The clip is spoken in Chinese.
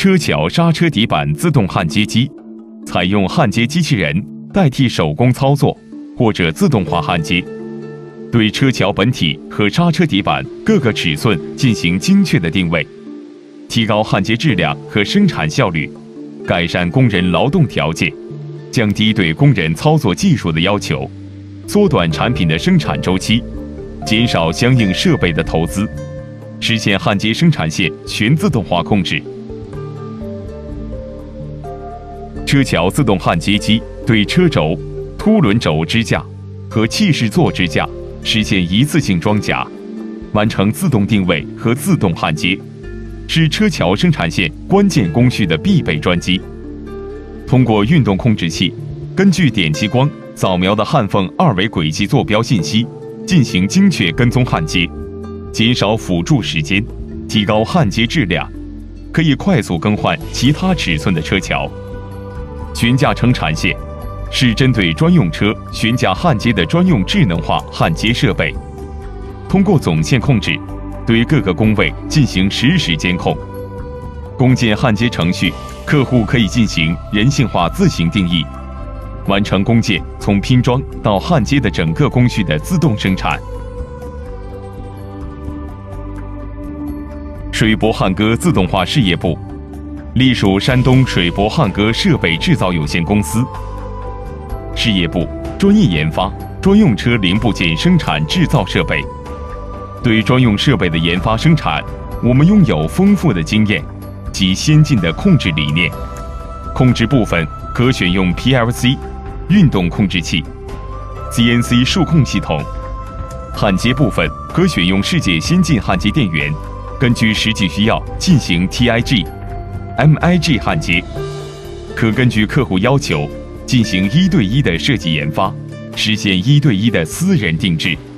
车桥刹车底板自动焊接机，采用焊接机器人代替手工操作或者自动化焊接，对车桥本体和刹车底板各个尺寸进行精确的定位，提高焊接质量和生产效率，改善工人劳动条件，降低对工人操作技术的要求，缩短产品的生产周期，减少相应设备的投资，实现焊接生产线全自动化控制。车桥自动焊接机对车轴、凸轮轴支架和气式座支架实现一次性装夹，完成自动定位和自动焊接，是车桥生产线关键工序的必备专机。通过运动控制器，根据点激光扫描的焊缝二维轨迹坐标信息进行精确跟踪焊接，减少辅助时间，提高焊接质量，可以快速更换其他尺寸的车桥。悬架撑产线是针对专用车悬架焊接的专用智能化焊接设备，通过总线控制，对各个工位进行实时监控。工件焊接程序，客户可以进行人性化自行定义，完成工件从拼装到焊接的整个工序的自动生产。水泊焊割自动化事业部隶属山东水泊焊割设备制造有限公司。事业部专业研发专用车零部件生产制造设备。对专用设备的研发生产，我们拥有丰富的经验及先进的控制理念。控制部分可选用 PLC 运动控制器、CNC 数控系统。焊接部分可选用世界先进焊接电源，根据实际需要进行 TIG、MIG 焊接，可根据客户要求进行1对1的设计研发，实现1对1的私人定制。